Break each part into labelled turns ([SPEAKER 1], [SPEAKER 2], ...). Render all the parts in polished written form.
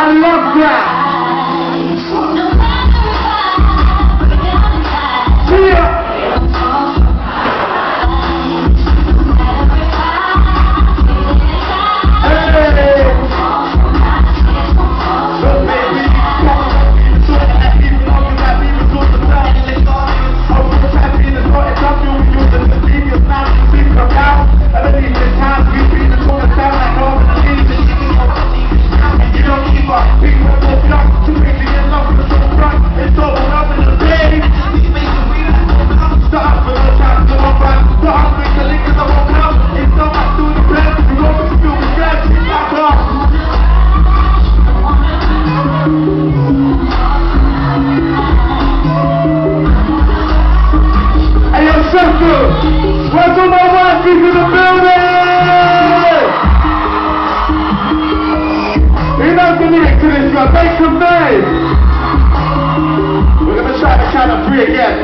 [SPEAKER 1] I love that. See ya. Where's all my wife in the building? Who knows the lyrics to this one? Make some noise! We're gonna try the count of 3 again.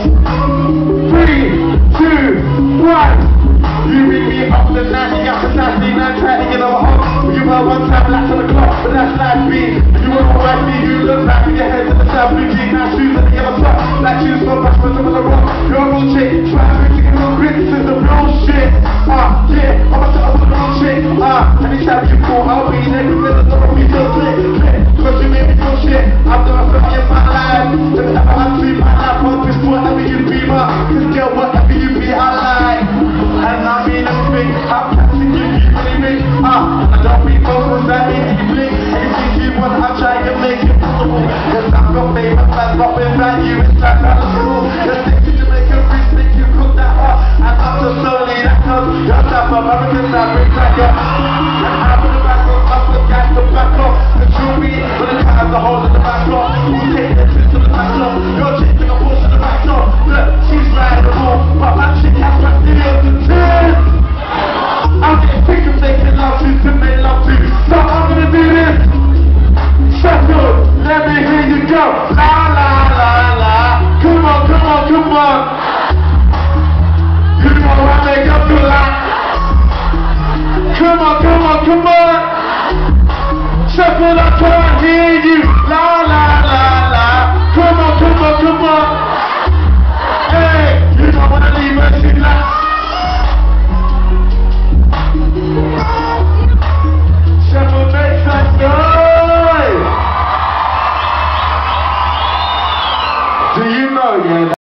[SPEAKER 1] 3, 2, 1. You ring me up the night, you got the nasty night, trying to get over home. You were one time last on the clock, but that's life beat. You were alright, me, you look back with your head to the south, blue jeans, nice shoes and the yellow top. Like shoes from back from the rock. You're a real chick, trying to get on this is the real shit. Yeah, I'm about to open the real shit. Anytime you call, I'll be there, cause there's no me to click. Cause you made me feel shit. I've done something in my life. Whenever I see my life on this, whatever you be, cause girl, whatever you be, I like. And I mean everything, I'm practicing you really big. I don't be focused, that means you blink. And you think you want, I'm trying to make it possible. Cause I've got famous fans, not with value, it's like that cool. Just take you to make a rich, make you cook that hot. And I'm so slowly, that cause you're tough, American, that brings like it. And I'm in the back of us, the gas, the back off. The true me, with the cat has the hole in the back door. Who take the trips to the back door? You're taking a push to the back door. Look, she's riding the ball, but man, she has my videos to turn. I'm getting sick of making love to make love to. So I'm gonna do this. Settle, let me hear you go. La la la la. Come on, come on, come on. You know I make up your life. Come on, come on, come on.